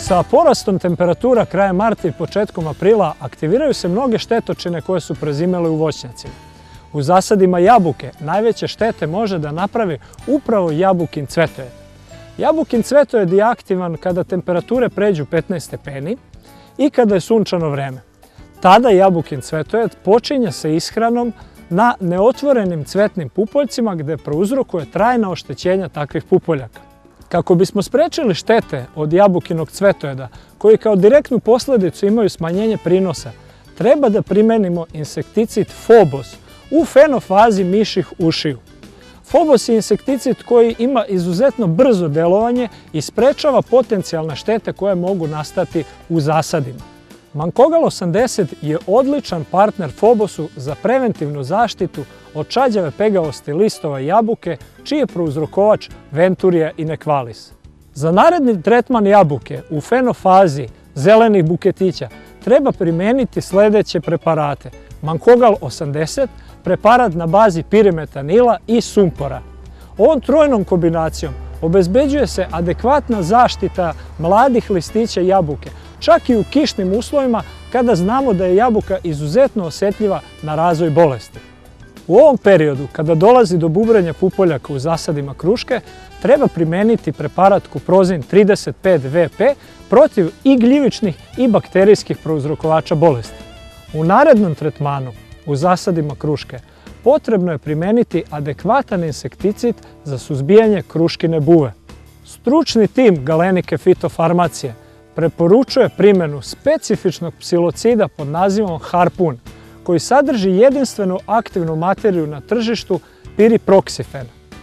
Sa porastom temperatura krajem marta i početkom aprila aktiviraju se mnoge štetočine koje su prezimale u voćnjacima. U zasadima jabuke najveće štete može da napravi upravo jabukin cvetojed. Jabukin cvetojed je aktivan kada temperature pređu 15 stepeni i kada je sunčano vreme. Tada jabukin cvetojed počinje sa ishranom na neotvorenim cvetnim pupoljcima gde prouzrokuje trajna oštećenja takvih pupoljaka. Kako bismo sprečili štete od jabukinog cvetojeda, koji kao direktnu posledicu imaju smanjenje prinosa, treba da primenimo insekticid Phobos u fenofazi mišjih ušiju. Phobos je insekticid koji ima izuzetno brzo delovanje i sprečava potencijalne štete koje mogu nastati u zasadima. Mancogall 80 je odličan partner Phobosu za preventivnu zaštitu od čađave pegavosti listova jabuke, čiji je prouzrokovač Venturija inequalis. Za naredni tretman jabuke u fenofazi zelenih buketića treba primeniti sledeće preparate: Mancogall 80, preparat na bazi pirimetanila i sumpora. Ovom trojnom kombinacijom obezbeđuje se adekvatna zaštita mladih listića jabuke, čak i u kišnim uslovima kada znamo da je jabuka izuzetno osjetljiva na razvoj bolesti. U ovom periodu, kada dolazi do bubrenja pupoljaka u zasadima kruške, treba primeniti preparat Kuprozin 35 VP protiv i gljivičnih i bakterijskih prouzrokovača bolesti. U narednom tretmanu u zasadima kruške potrebno je primeniti adekvatan insekticid za suzbijanje kruškine buve. Stručni tim Galenike fitofarmacije preporučuje primjenu specifičnog psilocida pod nazivom Harpun, koji sadrži jedinstvenu aktivnu materiju na tržištu piriproksifen.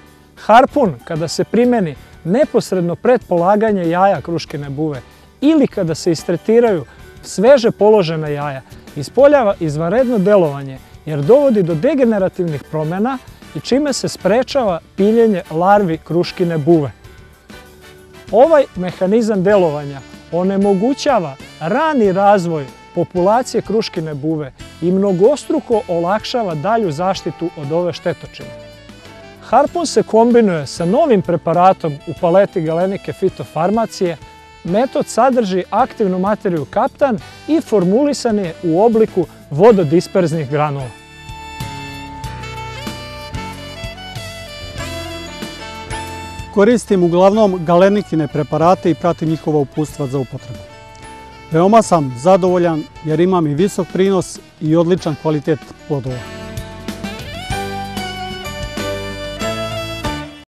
Harpun, kada se primjeni neposredno pred polaganje jaja kruškine buve ili kada se istretiraju sveže položena jaja, ispoljava izvanredno delovanje jer dovodi do degenerativnih promjena i čime se sprečava piljenje larvi kruškine buve. Ovaj mehanizam delovanja onemogućava rani razvoj populacije kruškine buve i mnogostruko olakšava dalju zaštitu od ove štetočine. Harpun se kombinuje sa novim preparatom u paleti Galenike fitofarmacije. Metod sadrži aktivnu materiju kaptan i formulisan je u obliku vododisperznih granula. Koristim uglavnom Galenikine preparate i pratim njihova uputstva za upotrebu. Veoma sam zadovoljan jer imam i visok prinos i odličan kvalitet plodova.